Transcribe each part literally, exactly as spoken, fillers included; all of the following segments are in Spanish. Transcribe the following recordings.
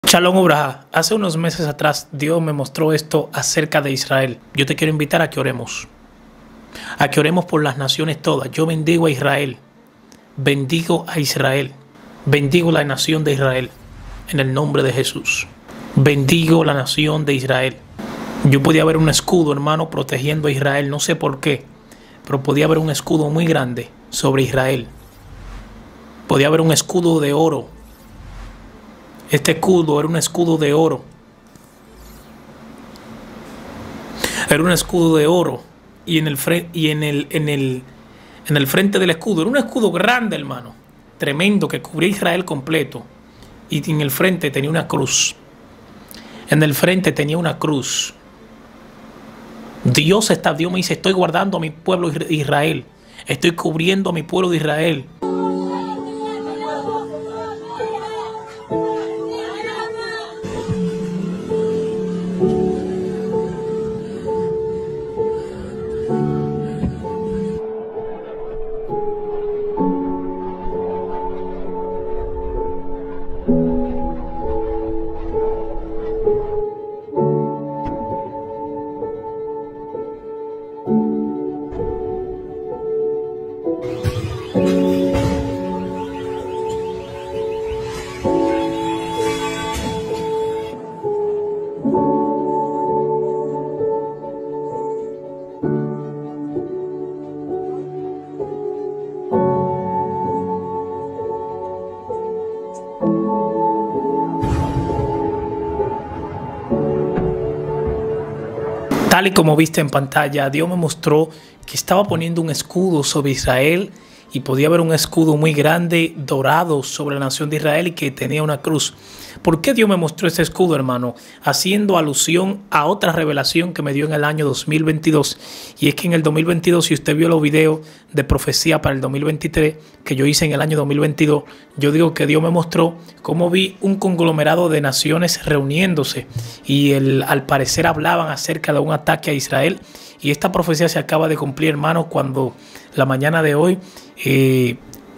Shalom Ubraja, hace unos meses atrás Dios me mostró esto acerca de Israel. Yo te quiero invitar a que oremos, a que oremos por las naciones todas. Yo bendigo a Israel, bendigo a Israel, bendigo la nación de Israel en el nombre de Jesús. Bendigo la nación de Israel. Yo podía ver un escudo, hermano, protegiendo a Israel, no sé por qué, pero podía haber un escudo muy grande sobre Israel. Podía haber un escudo de oro. Este escudo era un escudo de oro. Era un escudo de oro. Y en el frente, y en el, en el, en el frente del escudo, era un escudo grande, hermano. Tremendo, que cubría Israel completo. Y en el frente tenía una cruz. En el frente tenía una cruz. Dios está, Dios me dice, estoy guardando a mi pueblo Israel. Estoy cubriendo a mi pueblo de Israel. Tal y como viste en pantalla, Dios me mostró que estaba poniendo un escudo sobre Israel y podía haber un escudo muy grande dorado sobre la nación de Israel y que tenía una cruz. ¿Por qué Dios me mostró este escudo, hermano? Haciendo alusión a otra revelación que me dio en el año dos mil veintidós. Y es que en el dos mil veintidós, si usted vio los videos de profecía para el dos mil veintitrés que yo hice en el año dos mil veintidós, yo digo que Dios me mostró cómo vi un conglomerado de naciones reuniéndose y el, al parecer hablaban acerca de un ataque a Israel. Y esta profecía se acaba de cumplir, hermano, cuando la mañana de hoy eh,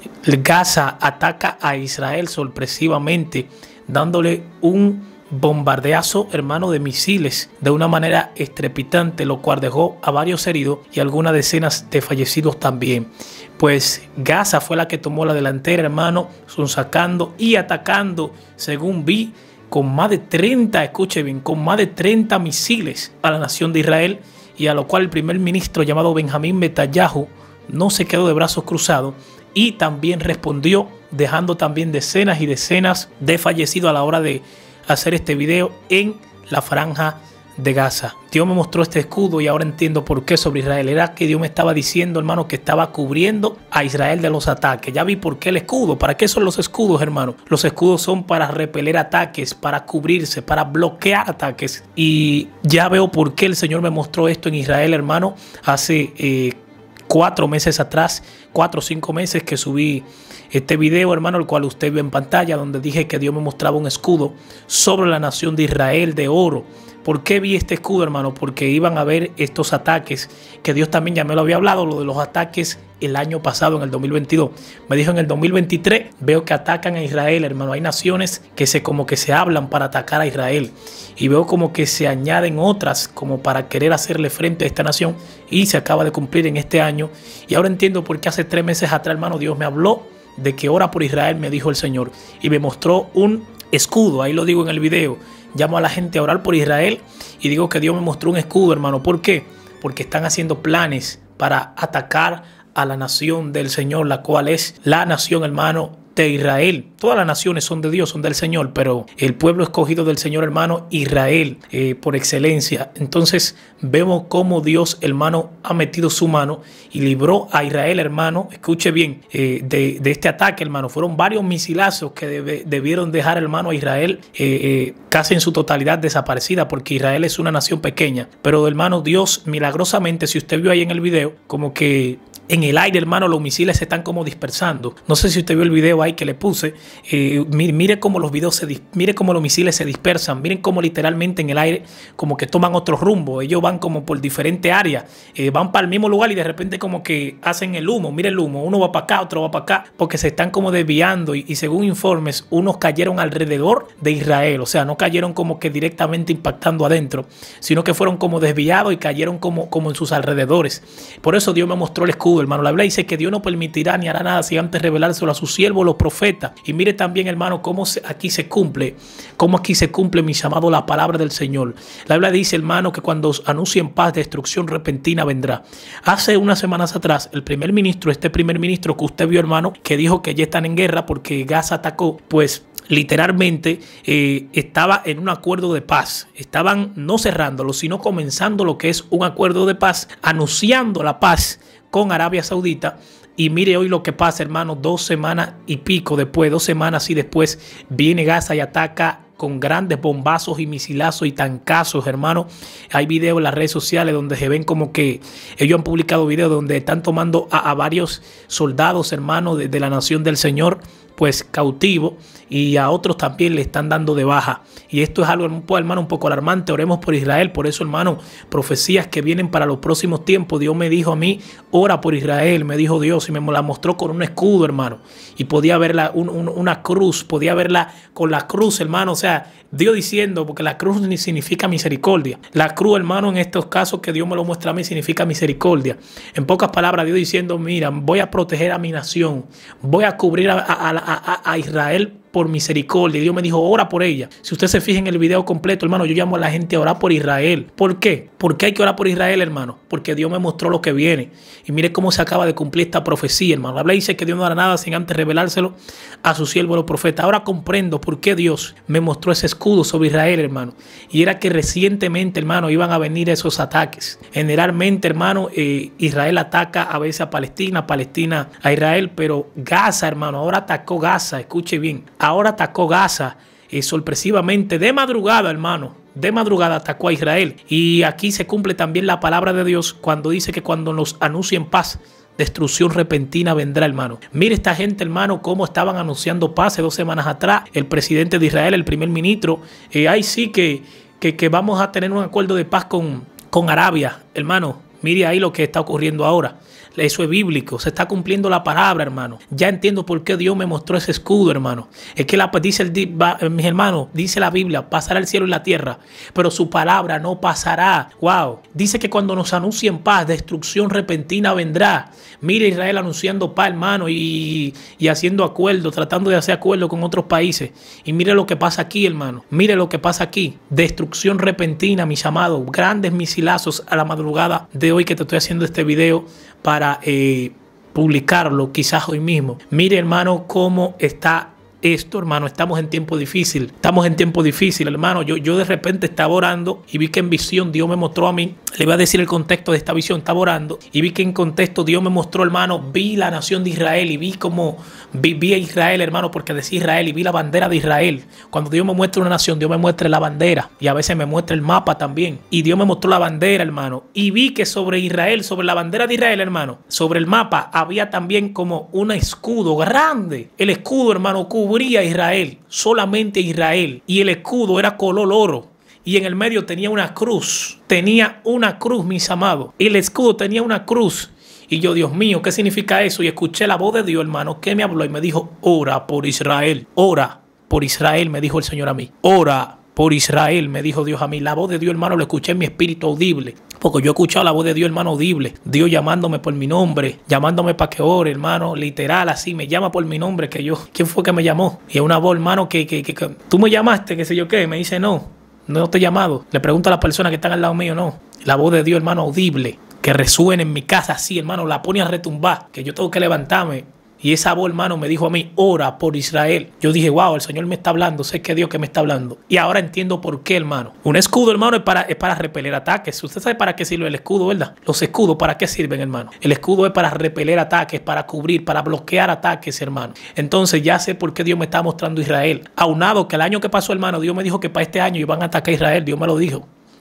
Gaza ataca a Israel sorpresivamente, dándole un bombardeazo, hermano, de misiles de una manera estrepitante, lo cual dejó a varios heridos y algunas decenas de fallecidos también. Pues Gaza fue la que tomó la delantera, hermano, sacando y atacando, según vi, con más de treinta, escuche bien, con más de treinta misiles a la nación de Israel, y a lo cual el primer ministro llamado Benjamín Netanyahu no se quedó de brazos cruzados y también respondió, dejando también decenas y decenas de fallecidos a la hora de hacer este video en la franja de Gaza. Dios me mostró este escudo y ahora entiendo por qué sobre Israel. Era que Dios me estaba diciendo, hermano, que estaba cubriendo a Israel de los ataques. Ya vi por qué el escudo. ¿Para qué son los escudos, hermano? Los escudos son para repeler ataques, para cubrirse, para bloquear ataques. Y ya veo por qué el Señor me mostró esto en Israel, hermano, hace eh, cuatro meses atrás, cuatro o cinco meses que subí este video, hermano, el cual usted ve en pantalla, donde dije que Dios me mostraba un escudo sobre la nación de Israel de oro. ¿Por qué vi este escudo, hermano? Porque iban a haber estos ataques, que Dios también ya me lo había hablado, lo de los ataques el año pasado, en el dos mil veintidós. Me dijo en el dos mil veintitrés, veo que atacan a Israel, hermano. Hay naciones que se como que se hablan para atacar a Israel. Y veo como que se añaden otras como para querer hacerle frente a esta nación. Y se acaba de cumplir en este año. Y ahora entiendo por qué hace tres meses atrás, hermano, Dios me habló de que ora por Israel, me dijo el Señor. Y me mostró un escudo, ahí lo digo en el video. Llamo a la gente a orar por Israel y digo que Dios me mostró un escudo, hermano. ¿Por qué? Porque están haciendo planes para atacar a la nación del Señor, la cual es la nación, hermano, de Israel. Todas las naciones son de Dios, son del Señor, pero el pueblo escogido del Señor, hermano, Israel, eh, por excelencia. Entonces vemos cómo Dios, hermano, ha metido su mano y libró a Israel, hermano, escuche bien, eh, de, de este ataque, hermano. Fueron varios misilazos que debe, debieron dejar, hermano, a Israel eh, eh, casi en su totalidad desaparecida, porque Israel es una nación pequeña. Pero, hermano, Dios milagrosamente, si usted vio ahí en el video, como que en el aire, hermano, los misiles se están como dispersando. No sé si usted vio el video ahí que le puse. Eh, mire, mire cómo los videos se mire cómo los misiles se dispersan. Miren cómo literalmente en el aire como que toman otro rumbo. Ellos van como por diferentes áreas. Eh, van para el mismo lugar y de repente como que hacen el humo. Mire el humo. Uno va para acá, otro va para acá. Porque se están como desviando. Y, y según informes, unos cayeron alrededor de Israel. O sea, no cayeron como que directamente impactando adentro, sino que fueron como desviados y cayeron como, como en sus alrededores. Por eso Dios me mostró el escudo, hermano. La Biblia dice que Dios no permitirá ni hará nada si antes revelárselo a sus siervos, los profetas. Y mire también, hermano, cómo se, aquí se cumple, cómo aquí se cumple, mi llamado, la palabra del Señor. La Biblia dice, hermano, que cuando os anuncien paz, destrucción repentina vendrá. Hace unas semanas atrás, el primer ministro, este primer ministro que usted vio, hermano, que dijo que ya están en guerra porque Gaza atacó, pues literalmente eh, estaba en un acuerdo de paz. Estaban no cerrándolo, sino comenzando lo que es un acuerdo de paz, anunciando la paz con Arabia Saudita. Y mire hoy lo que pasa, hermano, dos semanas y pico después, dos semanas y después, viene Gaza y ataca con grandes bombazos y misilazos y tancazos, hermano. Hay videos en las redes sociales donde se ven como que ellos han publicado videos donde están tomando a, a varios soldados, hermano, de, de la nación del Señor, pues cautivo, y a otros también le están dando de baja. Y esto es algo, hermano, un poco alarmante. Oremos por Israel. Por eso, hermano, profecías que vienen para los próximos tiempos. Dios me dijo a mí, ora por Israel, me dijo Dios, y me la mostró con un escudo, hermano. Y podía verla, un, un, una cruz, podía verla con la cruz, hermano. O sea, Dios diciendo, porque la cruz significa misericordia. La cruz, hermano, en estos casos que Dios me lo muestra a mí, significa misericordia. En pocas palabras, Dios diciendo, mira, voy a proteger a mi nación, voy a cubrir a, a, a, a Israel por misericordia. Dios me dijo, ora por ella. Si usted se fija en el video completo, hermano, yo llamo a la gente a orar por Israel. ¿Por qué? ¿Por qué hay que orar por Israel, hermano? Porque Dios me mostró lo que viene. Y mire cómo se acaba de cumplir esta profecía, hermano. La Biblia dice que Dios no hará nada sin antes revelárselo a su siervo, los profetas. Ahora comprendo por qué Dios me mostró ese escudo sobre Israel, hermano. Y era que recientemente, hermano, iban a venir esos ataques. Generalmente, hermano, eh, Israel ataca a veces a Palestina, Palestina a Israel, pero Gaza, hermano, ahora atacó Gaza. Escuche bien. Ahora atacó Gaza eh, sorpresivamente de madrugada, hermano. De madrugada atacó a Israel. Y aquí se cumple también la palabra de Dios cuando dice que cuando nos anuncien paz, destrucción repentina vendrá, hermano. Mire esta gente, hermano, cómo estaban anunciando paz hace dos semanas atrás. El presidente de Israel, el primer ministro. Eh, ahí sí que, que, que vamos a tener un acuerdo de paz con, con Arabia, hermano. Mire ahí lo que está ocurriendo ahora. Eso es bíblico, se está cumpliendo la palabra, hermano. Ya entiendo por qué Dios me mostró ese escudo, hermano. Es que la, dice el, va, mis hermanos, dice la Biblia, pasará el cielo y la tierra, pero su palabra no pasará. Wow. Dice que cuando nos anuncien paz, destrucción repentina vendrá. Mire Israel anunciando paz, hermano, y, y haciendo acuerdo, tratando de hacer acuerdo con otros países. Y mire lo que pasa aquí, hermano. Mire lo que pasa aquí. Destrucción repentina, mis amados. Grandes misilazos a la madrugada de hoy que te estoy haciendo este video para eh, publicarlo quizás hoy mismo. Mire, hermano, cómo está esto, hermano. Estamos en tiempo difícil. Estamos en tiempo difícil, hermano. Yo, yo de repente estaba orando y vi que en visión Dios me mostró a mí. Le voy a decir el contexto de esta visión. Estaba orando y vi que en contexto Dios me mostró, hermano. Vi la nación de Israel y vi cómo vi, vi a Israel, hermano, porque decía Israel y vi la bandera de Israel. Cuando Dios me muestra una nación, Dios me muestra la bandera y a veces me muestra el mapa también. Y Dios me mostró la bandera, hermano. Y vi que sobre Israel, sobre la bandera de Israel, hermano, sobre el mapa había también como un escudo grande. El escudo, hermano, cubría a Israel, solamente Israel, y el escudo era color oro, y en el medio tenía una cruz, tenía una cruz, mis amados, y el escudo tenía una cruz, y yo, Dios mío, ¿qué significa eso? Y escuché la voz de Dios, hermano, que me habló y me dijo, ora por Israel, ora por Israel, me dijo el Señor a mí, ora por Israel, me dijo Dios a mí. La voz de Dios, hermano, lo escuché en mi espíritu audible. Porque yo he escuchado la voz de Dios, hermano, audible. Dios llamándome por mi nombre, llamándome para que ore, hermano, literal, así, me llama por mi nombre, que yo, ¿quién fue que me llamó? Y es una voz, hermano, que, que, que, que tú me llamaste, que sé yo qué, me dice, no, no te he llamado. Le pregunto a las personas que están al lado mío, no. La voz de Dios, hermano, audible, que resuene en mi casa así, hermano, la pone a retumbar, que yo tengo que levantarme. Y esa voz, hermano, me dijo a mí, ora por Israel. Yo dije, wow, el Señor me está hablando, sé que es Dios que me está hablando. Y ahora entiendo por qué, hermano. Un escudo, hermano, es para, es para repeler ataques. Usted sabe para qué sirve el escudo, ¿verdad? Los escudos, ¿para qué sirven, hermano? El escudo es para repeler ataques, para cubrir, para bloquear ataques, hermano. Entonces ya sé por qué Dios me está mostrando Israel. Aunado que el año que pasó, hermano, Dios me dijo que para este año iban a atacar a Israel. Dios me lo dijo.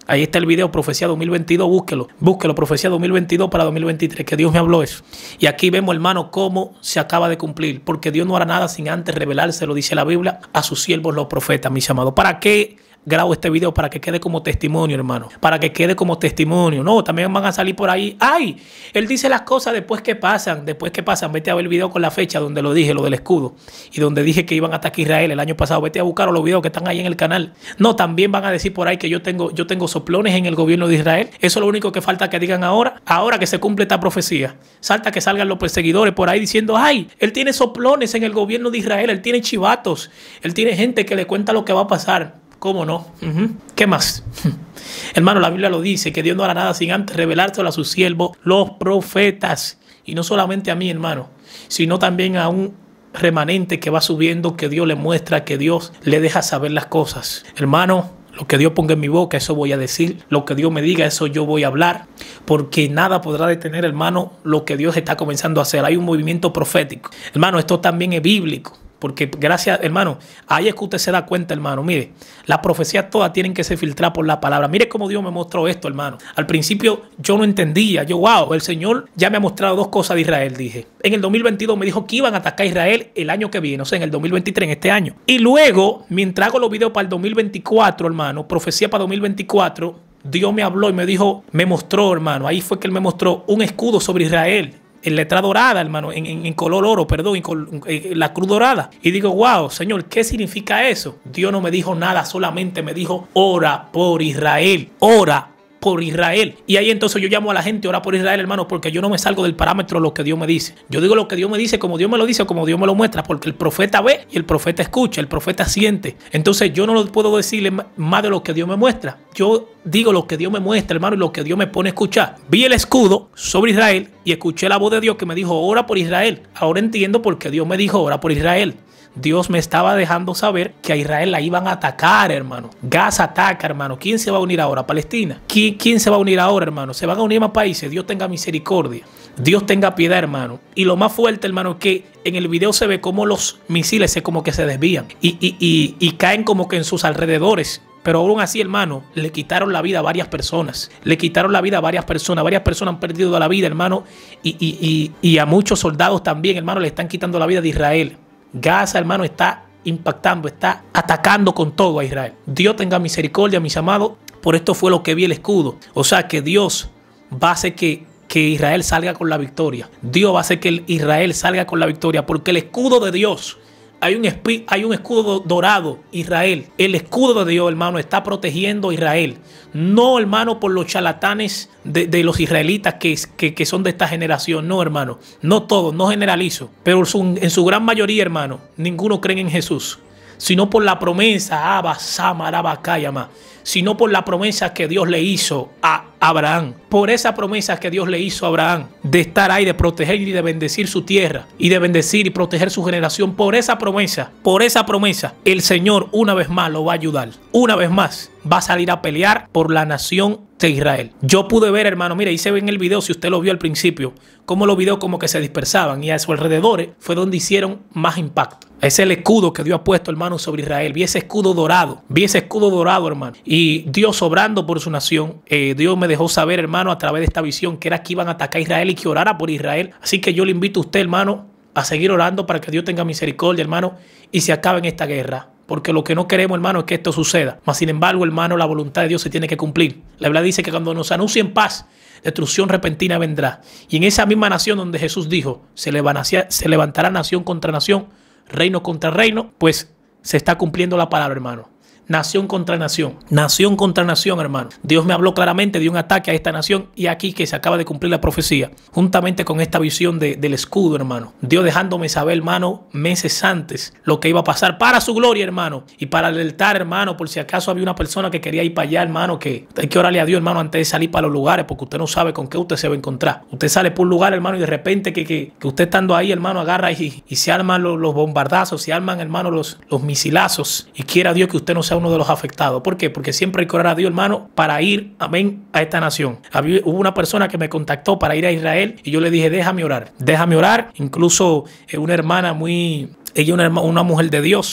Ahí está el video, Profecía dos mil veintidós, búsquelo, búsquelo, Profecía dos mil veintidós para dos mil veintitrés, que Dios me habló eso. Y aquí vemos, hermano, cómo se acaba de cumplir, porque Dios no hará nada sin antes revelárselo, dice la Biblia, a sus siervos los profetas, mis amados. ¿Para qué grabo este video? Para que quede como testimonio, hermano, para que quede como testimonio. No, también van a salir por ahí, ay, él dice las cosas después que pasan, después que pasan. Vete a ver el video con la fecha donde lo dije, lo del escudo, y donde dije que iban a atacar a Israel el año pasado. Vete a buscar los videos que están ahí en el canal. No, también van a decir por ahí que yo tengo, yo tengo soplones en el gobierno de Israel. Eso es lo único que falta que digan ahora, ahora que se cumple esta profecía. Salta que salgan los perseguidores por ahí diciendo, ay, él tiene soplones en el gobierno de Israel, él tiene chivatos, él tiene gente que le cuenta lo que va a pasar. ¿Cómo no? Uh-huh. ¿Qué más? Hermano, la Biblia lo dice, que Dios no hará nada sin antes revelárselo a sus siervos, los profetas. Y no solamente a mí, hermano, sino también a un remanente que va subiendo, que Dios le muestra, que Dios le deja saber las cosas. Hermano, lo que Dios ponga en mi boca, eso voy a decir. Lo que Dios me diga, eso yo voy a hablar. Porque nada podrá detener, hermano, lo que Dios está comenzando a hacer. Hay un movimiento profético. Hermano, esto también es bíblico. Porque gracias, hermano, ahí es que usted se da cuenta, hermano. Mire, las profecías todas tienen que ser filtradas por la palabra. Mire cómo Dios me mostró esto, hermano. Al principio yo no entendía. Yo, wow, el Señor ya me ha mostrado dos cosas de Israel, dije. En el dos mil veintidós me dijo que iban a atacar a Israel el año que viene, o sea, en el dos mil veintitrés, en este año. Y luego, mientras hago los videos para el dos mil veinticuatro, hermano, profecía para dos mil veinticuatro, Dios me habló y me dijo, me mostró, hermano, ahí fue que Él me mostró un escudo sobre Israel. En letra dorada, hermano, en, en, en color oro, perdón, en, col, en la cruz dorada. Y digo, wow, Señor, ¿qué significa eso? Dios no me dijo nada, solamente me dijo, ora por Israel, ora por Israel. Y ahí entonces yo llamo a la gente, ora por Israel, hermano, porque yo no me salgo del parámetro de lo que Dios me dice. Yo digo lo que Dios me dice, como Dios me lo dice, como Dios me lo muestra, porque el profeta ve y el profeta escucha, el profeta siente. Entonces yo no lo puedo decirle más de lo que Dios me muestra. Yo digo lo que Dios me muestra, hermano, y lo que Dios me pone a escuchar. Vi el escudo sobre Israel y escuché la voz de Dios que me dijo, ora por Israel. Ahora entiendo por qué Dios me dijo, ora por Israel. Dios me estaba dejando saber que a Israel la iban a atacar, hermano. Gaza ataca, hermano. ¿Quién se va a unir ahora? Palestina. ¿Quién, quién se va a unir ahora, hermano? Se van a unir más países. Dios tenga misericordia. Dios tenga piedad, hermano. Y lo más fuerte, hermano, es que en el video se ve como los misiles se como que se desvían y, y, y, y caen como que en sus alrededores. Pero aún así, hermano, le quitaron la vida a varias personas. Le quitaron la vida a varias personas. Varias personas han perdido la vida, hermano. Y, y, y, y a muchos soldados también, hermano, le están quitando la vida de Israel. Gaza, hermano, está impactando, está atacando con todo a Israel. Dios tenga misericordia, mis amados. Por esto fue lo que vi el escudo. O sea, que Dios va a hacer que, que Israel salga con la victoria. Dios va a hacer que Israel salga con la victoria. Porque el escudo de Dios, hay un, hay un escudo dorado, Israel. El escudo de Dios, hermano, está protegiendo a Israel. No, hermano, por los charlatanes de, de los israelitas que, que, que son de esta generación. No, hermano. No todos, no generalizo. Pero su, en su gran mayoría, hermano, ninguno cree en Jesús. Sino por la promesa, Abba, Sama, Araba, Kayama. Sino por la promesa que Dios le hizo a Abraham. Por esa promesa que Dios le hizo a Abraham de estar ahí, de proteger y de bendecir su tierra y de bendecir y proteger su generación. Por esa promesa, por esa promesa, el Señor una vez más lo va a ayudar. Una vez más va a salir a pelear por la nación de Israel. Yo pude ver, hermano, mire, ahí se ve en el video, si usted lo vio al principio, cómo los videos como que se dispersaban y a sus alrededores fue donde hicieron más impacto. Es el escudo que Dios ha puesto, hermano, sobre Israel. Vi ese escudo dorado, vi ese escudo dorado, hermano. Y Dios obrando por su nación. Eh, Dios me dejó saber, hermano, a través de esta visión, que era que iban a atacar a Israel y que orara por Israel. Así que yo le invito a usted, hermano, a seguir orando para que Dios tenga misericordia, hermano, y se acabe en esta guerra. Porque lo que no queremos, hermano, es que esto suceda. Mas, sin embargo, hermano, la voluntad de Dios se tiene que cumplir. La Biblia dice que cuando nos anuncien paz, destrucción repentina vendrá. Y en esa misma nación donde Jesús dijo, se levantará, se levantará nación contra nación, reino contra reino, pues se está cumpliendo la palabra, hermano. Nación contra nación, nación contra nación, hermano. Dios me habló claramente de un ataque a esta nación y aquí que se acaba de cumplir la profecía, juntamente con esta visión de, del escudo, hermano. Dios dejándome saber, hermano, meses antes lo que iba a pasar para su gloria, hermano, y para alertar, hermano, por si acaso había una persona que quería ir para allá, hermano, que hay que orarle a Dios, hermano, antes de salir para los lugares, porque usted no sabe con qué usted se va a encontrar. Usted sale por un lugar, hermano, y de repente que, que, que usted estando ahí, hermano, agarra y, y se arman los, los bombardazos, se arman, hermano, los, los misilazos, y quiera Dios que usted no sea uno de los afectados. ¿Por qué? Porque siempre hay que orar a Dios, hermano, para ir, amén, a esta nación. Había, hubo una persona que me contactó para ir a Israel y yo le dije, déjame orar, déjame orar. Incluso eh, una hermana muy, ella una, una mujer de Dios,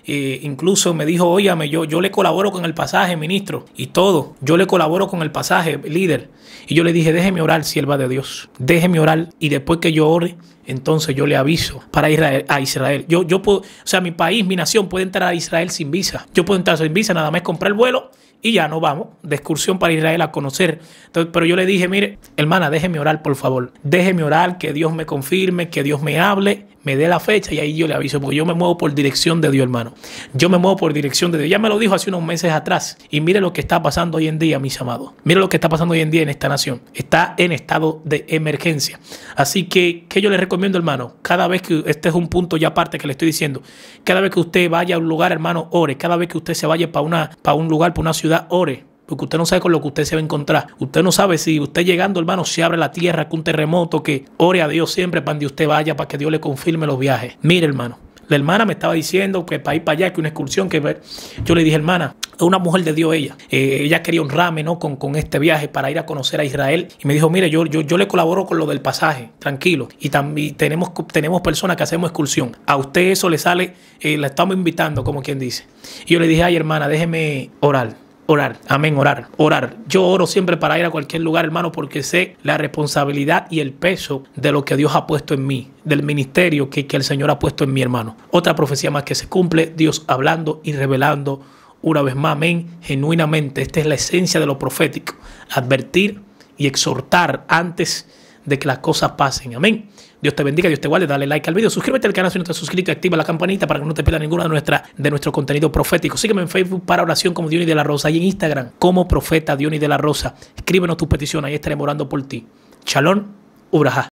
Eh, incluso me dijo, óyame, yo, yo le colaboro con el pasaje, ministro, y todo. Yo le colaboro con el pasaje, líder. Y yo le dije, déjeme orar, sierva de Dios. Déjeme orar y después que yo ore, entonces yo le aviso para ir a, a Israel. Yo, yo puedo, o sea, mi país, mi nación puede entrar a Israel sin visa. Yo puedo entrar sin visa, nada más comprar el vuelo y ya nos vamos de excursión para Israel a conocer. Entonces, pero yo le dije, mire, hermana, déjeme orar, por favor. Déjeme orar, que Dios me confirme, que Dios me hable, me dé la fecha y ahí yo le aviso, porque yo me muevo por dirección de Dios, hermano. Yo me muevo por dirección de Dios. Ya me lo dijo hace unos meses atrás. Y mire lo que está pasando hoy en día, mis amados. Mire lo que está pasando hoy en día en esta nación. Está en estado de emergencia. Así que, ¿qué yo le recomiendo, hermano? Cada vez que, este es un punto ya aparte que le estoy diciendo, cada vez que usted vaya a un lugar, hermano, ore. Cada vez que usted se vaya para, una, para un lugar, para una ciudad, ore. Porque usted no sabe con lo que usted se va a encontrar. Usted no sabe si usted llegando, hermano, se abre la tierra con un terremoto, que ore a Dios siempre para donde usted vaya, para que Dios le confirme los viajes. Mire, hermano, la hermana me estaba diciendo que para ir para allá, que una excursión, que yo le dije, hermana, es una mujer de Dios ella. Eh, ella quería honrarme, ¿no? Con, con este viaje para ir a conocer a Israel. Y me dijo, mire, yo, yo, yo le colaboro con lo del pasaje, tranquilo. Y también tenemos, tenemos personas que hacemos excursión. A usted eso le sale, eh, la estamos invitando, como quien dice. Y yo le dije, ay, hermana, déjeme orar. Orar, amén, orar, orar. Yo oro siempre para ir a cualquier lugar, hermano, porque sé la responsabilidad y el peso de lo que Dios ha puesto en mí, del ministerio que, que el Señor ha puesto en mi hermano. Otra profecía más que se cumple, Dios hablando y revelando una vez más, amén, genuinamente. Esta es la esencia de lo profético, advertir y exhortar antes de que las cosas pasen, amén. Dios te bendiga, Dios te guarde, dale like al video, suscríbete al canal si no te has suscrito y activa la campanita para que no te pierdas ninguno de, nuestra, de nuestro contenido profético. Sígueme en Facebook para oración como Diony de la Rosa y en Instagram como Profeta Diony de la Rosa. Escríbenos tu petición, ahí estaremos orando por ti. Shalom, Ubrajá.